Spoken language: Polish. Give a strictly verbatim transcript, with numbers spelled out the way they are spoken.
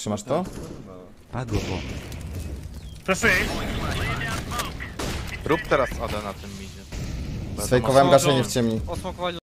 Trzymasz to? Padło, bo... Flashuję. Rób teraz A D na tym midzie. Sfejkowałem gaszenie w ciemni. Osmokowali